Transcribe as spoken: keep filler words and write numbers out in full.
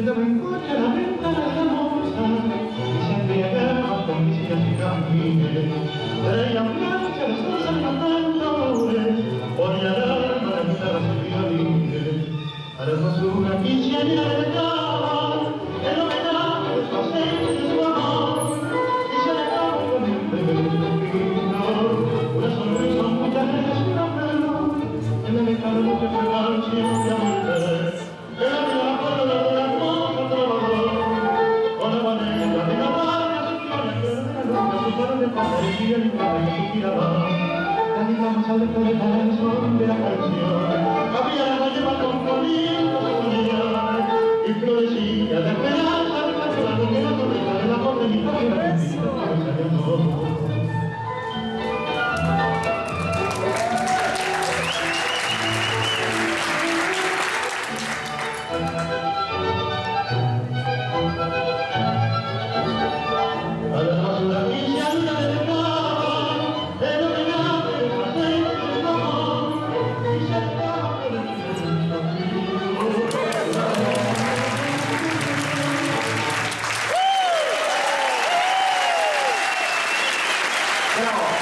sentaba en coche a la ventana hermosa y se embriagaba con visitas y camines. Traía plancha las cosas matandores, ponía alarma las guitarras y violines. A la hermosura quinceañera le daba el homenaje de su aceite y de su amor, y se alejaba con el primer suspiro, una sonrisa, muchas veces una flor, en el encargo que fue canción de amor. Era la palabra de la hermosa trovador, con la manera de la barra su flora, que era de la luna, su cara de papel y el cabello su tiraba. Caminamos al resto de la canción de la canción, había la lleva componiendo su soledad, y florecía de esperanza, recordando que la sonrisa de la pobre mi padre la bendita cabeza de amor. Bravo.